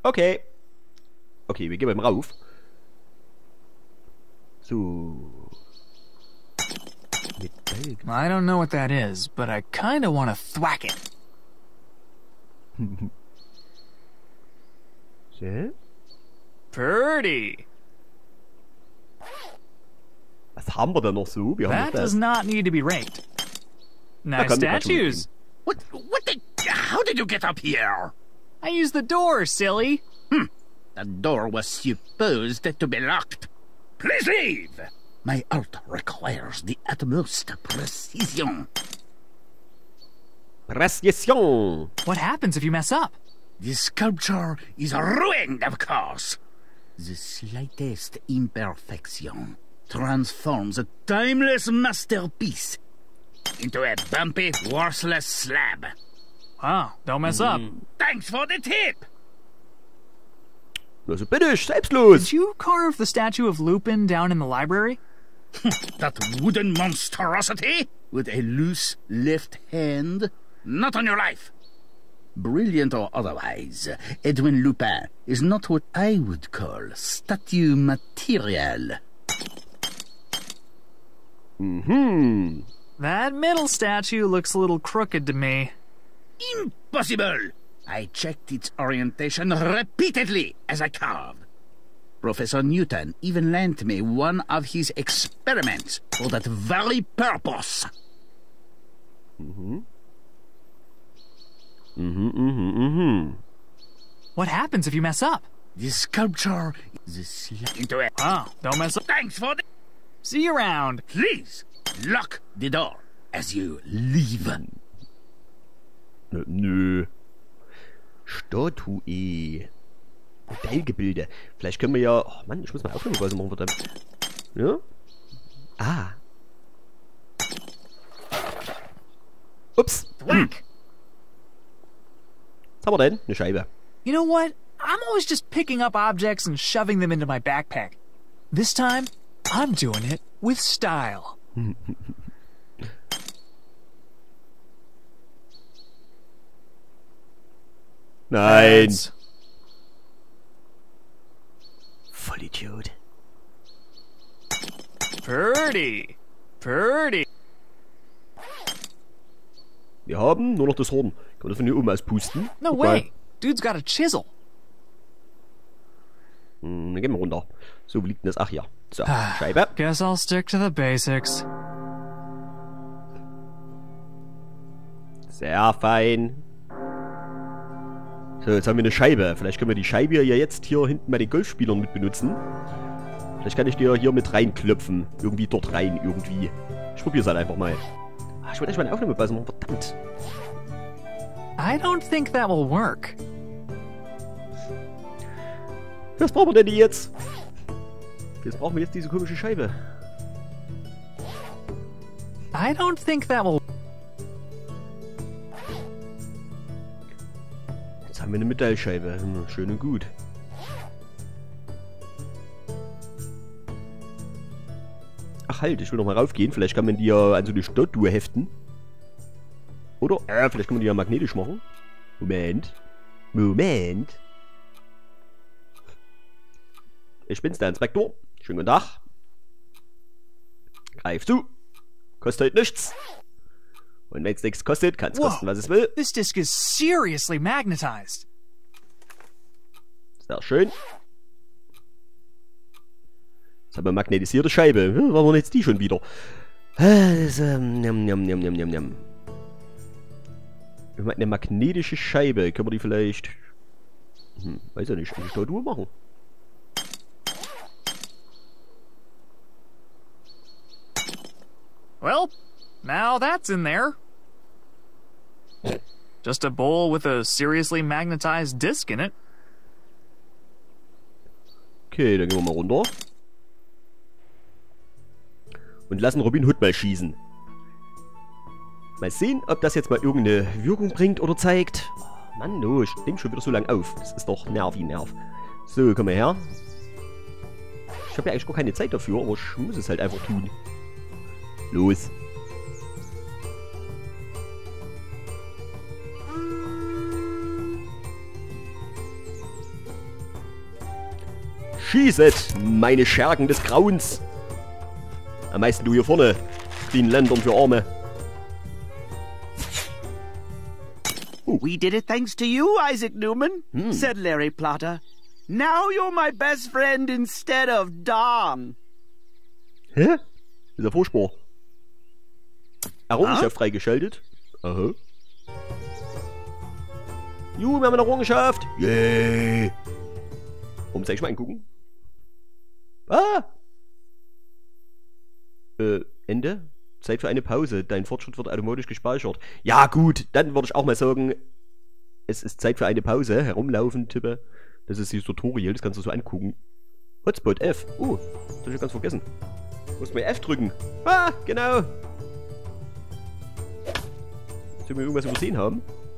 Okay. Okay, wir gehen mal rauf. So. Metall. I don't know what that is, but I kinda wanna thwack it. So. Pretty. Was haben wir denn noch so? Wir haben That noch does das. not need to be raked. Nice komm, wir quatschen mit statues. What the... How did you get up here? I used the door, silly. The door was supposed to be locked. Please leave! My art requires the utmost precision. Precision. What happens if you mess up? The sculpture is ruined, of course. The slightest imperfection transforms a timeless masterpiece into a bumpy, worthless slab. Wow, don't mess up. Thanks for the tip! Also bitte, selbstlos. Did you carve the statue of Lupin down in the library? That wooden monstrosity with a loose left hand? Not on your life. Brilliant or otherwise, Edwin Lupin is not what I would call statue material. That middle statue looks a little crooked to me. Impossible! I checked its orientation repeatedly as I carved. Professor Newton even lent me one of his experiments for that very purpose. What happens if you mess up? The sculpture is into it. Wow, don't mess up. Thanks for the... See you around. Please, lock the door as you leave. Nö. Statue. Modellgebilde. Vielleicht können wir ja... Oh Mann, ich muss mal aufnehmen, was machen wir dann. Ja? Ah. Ups. Thwack! Was haben wir denn? Eine Scheibe. You know what? I'm always just picking up objects and shoving them into my backpack. This time, I'm doing it with style. Nein. That's Vollidiot. pretty. Pretty. Wir haben nur noch das Horn. Kann man das von hier oben auspusten? No Guck mal. way. Dude's got a chisel. Dann gehen wir runter. So, wo liegt denn das? Ach ja. So, Scheibe. Guess I'll stick to the basics. Sehr fein. So, jetzt haben wir eine Scheibe. Vielleicht können wir die Scheibe ja jetzt hier hinten bei den Golfspielern mit benutzen. Vielleicht kann ich die ja hier mit reinklopfen. Irgendwie dort rein, irgendwie. Ich probiere es halt einfach mal. Ah, ich wollte echt mal eine Aufnahme machen. Verdammt. I don't think that will work. Was brauchen wir denn jetzt? Jetzt brauchen wir jetzt diese komische Scheibe. I don't think that will... Jetzt haben wir eine Metallscheibe. Schön und gut. Ach halt, ich will noch mal raufgehen. Vielleicht kann man die ja an so eine Statue heften. Oder? Vielleicht kann man die ja magnetisch machen. Moment. Moment. Ich bin's, der Inspektor. Schönen guten Tag. Greif zu. Kostet heute nichts. Und wenn es nichts kostet, kann es kosten, was es will. This disc is seriously magnetized. Sehr schön. Jetzt haben wir magnetisierte Scheibe. Hm, warum jetzt die schon wieder? Eine magnetische Scheibe. Können wir die vielleicht... weiß ja nicht, eine Statue machen. Well, now that's in there. Just a bowl with a seriously magnetized disc in it. Okay, dann gehen wir mal runter. Und lassen Robin Hood mal schießen. Mal sehen, ob das jetzt mal irgendeine Wirkung bringt oder zeigt. Oh, Mann, no, ich nehme schon wieder so lange auf. Das ist doch Nerv wie Nerv. So, komm mal her. Ich habe ja eigentlich gar keine Zeit dafür, aber ich muss es halt einfach tun. Los. Schießet, meine Schergen des Grauens. Am meisten du hier vorne, den Ländern für Arme. We did it thanks to you, Isaac Newman, said Larry Plotter. Now you're my best friend instead of Don. Hä? Ist ja furchtbar. Errungenschaft freigeschaltet. Aha. Juhu, wir haben eine Errungenschaft. Yay. Warum soll ich mal angucken? Ah! Ende? Zeit für eine Pause. Dein Fortschritt wird automatisch gespeichert. Ja gut, dann würde ich auch mal sagen, es ist Zeit für eine Pause. Herumlaufen, tippe. Das ist dieses Tutorial, das kannst du so angucken. Hotspot F. Oh, das hab ich ganz vergessen. Muss mal F drücken. Ah, genau. Sollen wir irgendwas übersehen haben?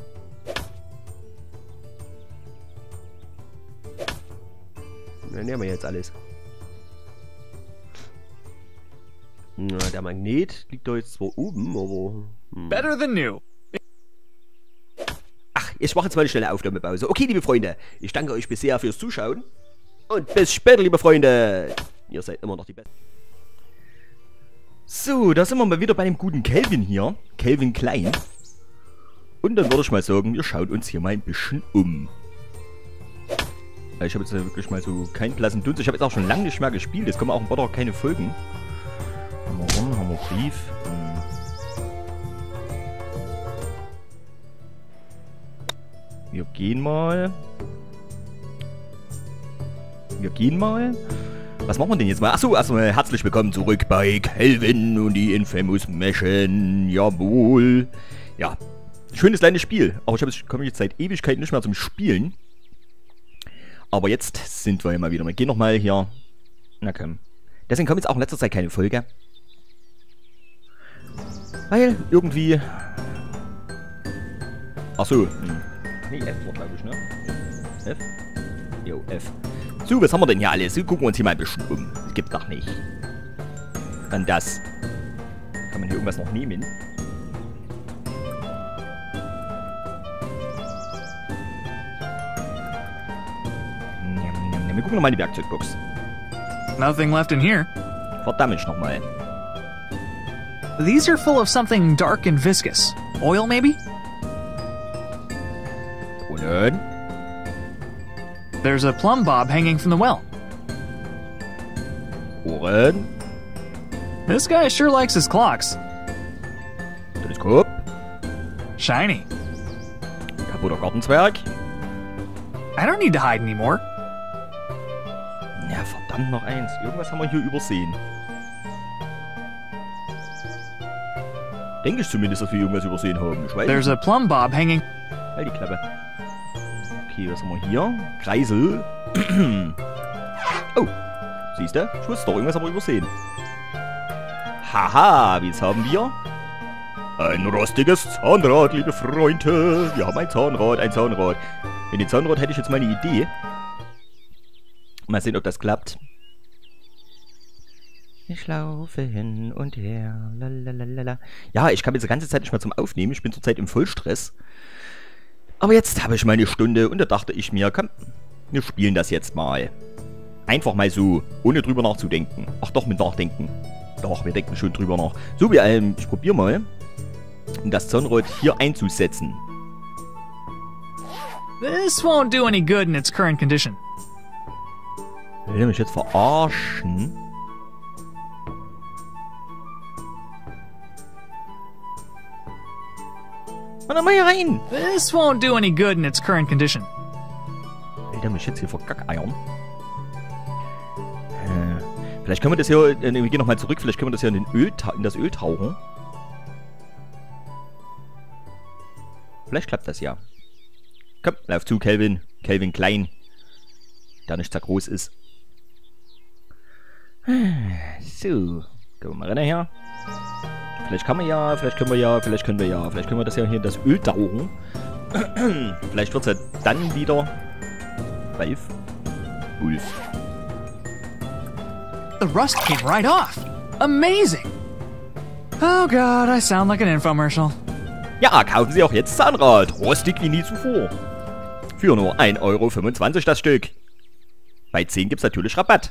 Dann nehmen wir jetzt alles. Na, der Magnet liegt da jetzt zwar oben, aber... Better than new. Ach, ich mache jetzt mal eine schnelle Aufnahmepause. Okay, liebe Freunde, ich danke euch bisher fürs Zuschauen. Und bis später, liebe Freunde. Ihr seid immer noch die Besten. So, da sind wir mal wieder bei dem guten Kelvin hier. Kelvin Klein. Und dann würde ich mal sagen, wir schauen uns hier mal ein bisschen um. Ich habe jetzt wirklich mal so keinen blassen Dunst. Ich habe jetzt auch schon lange nicht mehr gespielt. Es kommen auch ein paar Tage keine Folgen. Haben wir Ron, haben wir Brief. Wir gehen mal. Was machen wir denn jetzt mal? Achso, erstmal herzlich willkommen zurück bei Kelvin und die Infamous Mission. Jawohl. Ja, schönes kleines Spiel. Aber ich komme jetzt seit Ewigkeiten nicht mehr zum Spielen. Aber jetzt sind wir ja mal wieder. Wir gehen nochmal hier. Na komm. Deswegen kommt jetzt auch in letzter Zeit keine Folge. Weil irgendwie... Achso. Nee, F war glaube ich, ne? F? Jo, F. So, was haben wir denn hier alles? So, gucken wir uns hier mal ein bisschen um. Das gibt's doch nicht. Dann das. Kann man hier irgendwas noch nehmen? Wir gucken nochmal in die Werkzeugbox. Nothing left in here. Verdammt nochmal. These are full of something dark and viscous. Oil, maybe? Und dann? There's a plumb bob hanging from the well. Ohren. This guy sure likes his clocks. Teleskop. Shiny. Kaputter Gartenzwerg. I don't need to hide anymore. Ja, verdammt noch eins. Irgendwas haben wir hier übersehen. Denke ich zumindest, dass wir irgendwas übersehen haben. Ich weiß There's a plumb bob hanging... Halt die Klappe. Okay, was haben wir hier? Kreisel. Oh, siehst du? Ich wusste doch, irgendwas haben wir übersehen. Haha, was haben wir? Ein rostiges Zahnrad, liebe Freunde. Wir haben ein Zahnrad. In den Zahnrad hätte ich jetzt mal eine Idee. Mal sehen, ob das klappt. Ich laufe hin und her. Lalalala. Ja, ich kam jetzt die ganze Zeit nicht mehr zum Aufnehmen. Ich bin zurzeit im Vollstress. Aber jetzt habe ich meine Stunde und da dachte ich mir, komm, wir spielen das jetzt mal. Einfach mal so, ohne drüber nachzudenken. Ach doch, mit Nachdenken. Doch, wir denken schon drüber nach. So wie allem, ich probiere mal, das Zahnrad hier einzusetzen. This won't do any good in its current condition. Will er mich jetzt verarschen? Mann, mal hier rein! This won't do any good in its current condition. Will der mich jetzt hier vergackeiern? Vielleicht können wir das hier, wir gehen nochmal zurück, vielleicht können wir das hier in das Öl tauchen. Vielleicht klappt das ja. Komm, lauf zu, Kelvin. Kelvin Klein. Der nicht so groß ist. So. Gehen wir mal rein her. Vielleicht kann man ja, vielleicht können wir ja, vielleicht können wir das ja hier in das Öl tauchen. Vielleicht wird es ja dann wieder... Wolf. The rust came right off. Amazing. Oh God, I sound like an infomercial. Ja, kaufen Sie auch jetzt Zahnrad. Rostig wie nie zuvor. Für nur 1,25 € das Stück. Bei 10 gibt es natürlich Rabatt.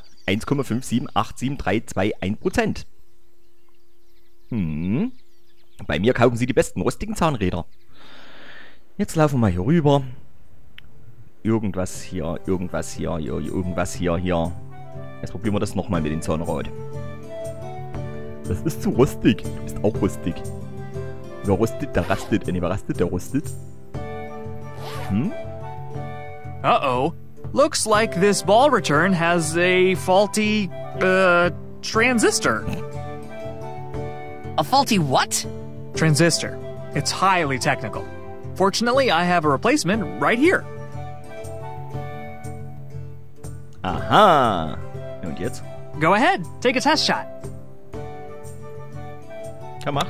1,5787321%. Bei mir kaufen Sie die besten rostigen Zahnräder. Jetzt laufen wir mal hier rüber. Irgendwas hier, irgendwas hier, irgendwas hier. Jetzt probieren wir das nochmal mit dem Zahnrad. Das ist zu rostig. Du bist auch rostig. Wer rostet, der rastet. Wer rastet, der rostet. Uh-oh. Looks like this ball return has a faulty, transistor. A faulty what? Transistor. It's highly technical. Fortunately, I have a replacement right here. Aha. Und jetzt? Go ahead, take a test shot. Ja, mach.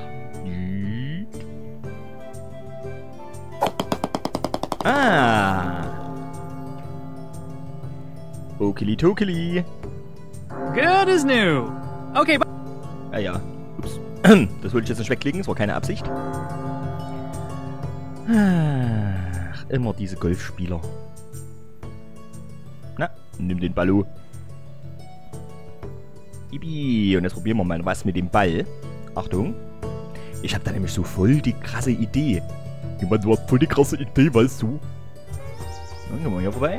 Ah. Okili tokili. Good as new. Okay, bye. Ja. Ups. Das wollte ich jetzt nicht weglegen, das war keine Absicht. Ach, immer diese Golfspieler. Na, nimm den Ballo. Ibi. Und jetzt probieren wir mal was mit dem Ball. Achtung. Ich habe da nämlich so voll die krasse Idee. Jemand, du hast voll die krasse Idee, weißt du? Dann gehen wir hier vorbei.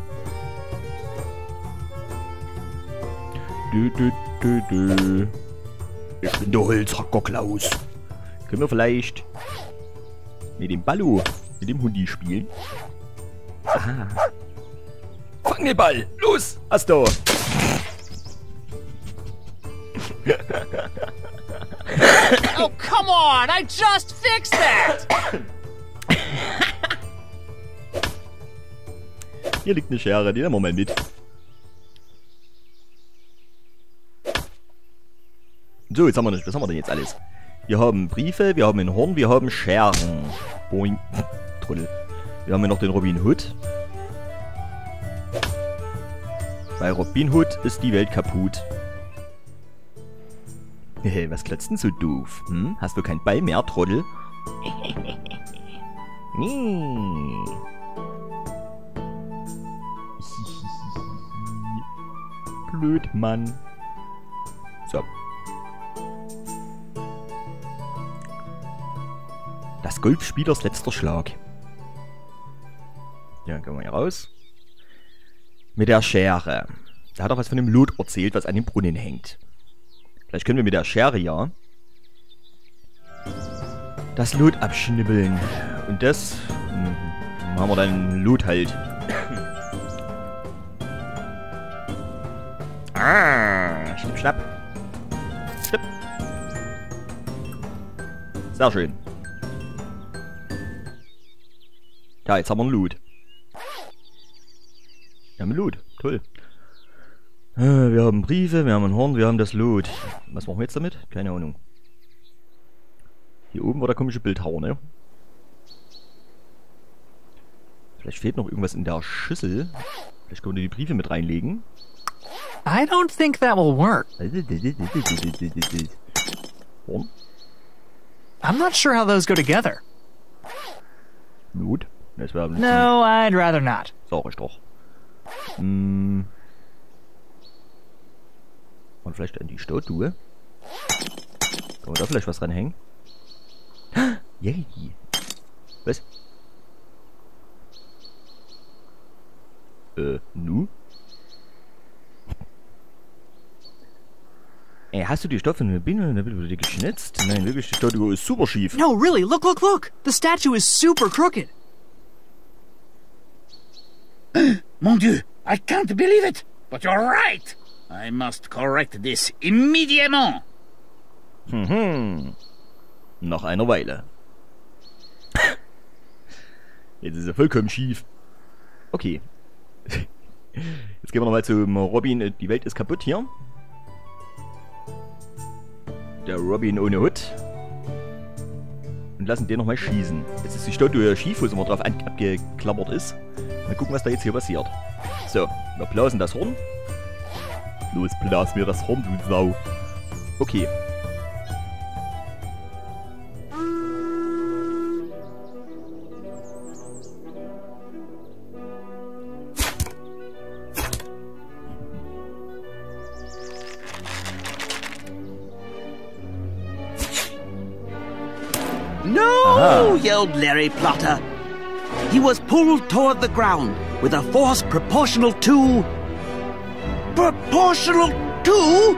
Ich bin der Holzhacker Klaus. Können wir vielleicht mit dem Ballo, mit dem Hundi spielen? Aha. Fang den Ball! Los! Hast du! Oh, come on! I just fixed that! Hier liegt eine Schere, die nehmen wir mal mit. So, jetzt haben wir nicht. Was haben wir denn jetzt alles? Wir haben Briefe, wir haben ein Horn, wir haben Scheren. Boing. Trottel. Wir haben hier noch den Robin Hood. Bei Robin Hood ist die Welt kaputt. Hey, was klotzt denn so doof? Hast du keinen Ball mehr, Trottel? Blöd, Mann. So. Das Golfspielers letzter Schlag. Ja, gehen wir hier raus. Mit der Schere. Da hat er was von dem Lot erzählt, was an dem Brunnen hängt. Vielleicht können wir mit der Schere ja das Lot abschnibbeln. Und das haben wir dann Lot halt. Schnipp, schnapp. Schnipp. Sehr schön. Ja, jetzt haben wir einen Loot. Wir haben einen Loot. Toll. Wir haben Briefe, wir haben ein Horn, wir haben das Loot. Was machen wir jetzt damit? Keine Ahnung. Hier oben war der komische Bildhauer, ne? Vielleicht fehlt noch irgendwas in der Schüssel. Vielleicht können wir die Briefe mit reinlegen. I don't think that will work. Horn? I'm not sure how those go together. Loot? Das wäre No, I'd rather not. Sag ich doch. Und vielleicht an die Statue. Kann man da vielleicht was dranhängen? Yay! Was? Nu? Ey, hast du die Stoffe in der Biene wurde die geschnitzt? Nein, wirklich, die Statue ist super schief. No, really, look, look, look! The statue is super crooked. Mon Dieu, I can't believe it! But you're right! I must correct this immediately! Nach einer Weile. Jetzt ist er vollkommen schief. Okay. Jetzt gehen wir nochmal zum Robin. Die Welt ist kaputt hier. Der Robin ohne Hut. Und lassen den nochmal schießen. Jetzt ist die Statue schief, wo es immer drauf abgeklappert ist. Mal gucken, was da jetzt hier passiert. So, wir blasen das Horn. Los, blas mir das Horn, du Sau. Okay. go, yelled Larry Plotter. He was pulled toward the ground with a force proportional to... Proportional to?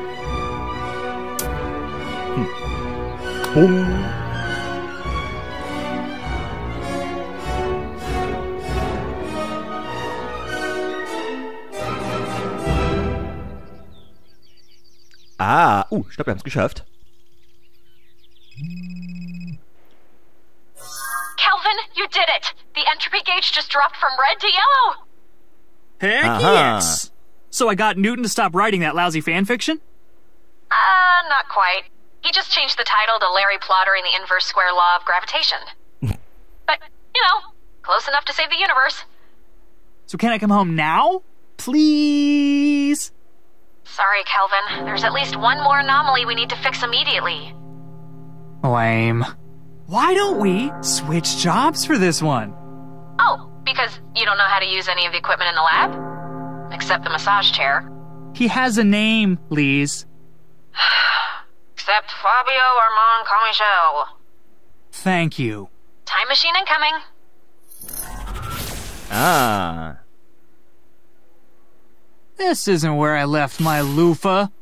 Boom. Stopp, wir haben es geschafft. Calvin, you did it! The entropy gauge just dropped from red to yellow! Heck yes! So I got Newton to stop writing that lousy fanfiction? Not quite. He just changed the title to Larry Plotter and the Inverse Square Law of Gravitation. But, you know, close enough to save the universe. So can I come home now? Please? Sorry, Calvin. There's at least one more anomaly we need to fix immediately. Lame. Why don't we switch jobs for this one? Oh, because you don't know how to use any of the equipment in the lab? Except the massage chair. He has a name, Lise. Except Fabio Armand Comichel. Thank you. Time machine incoming. This isn't where I left my loofah.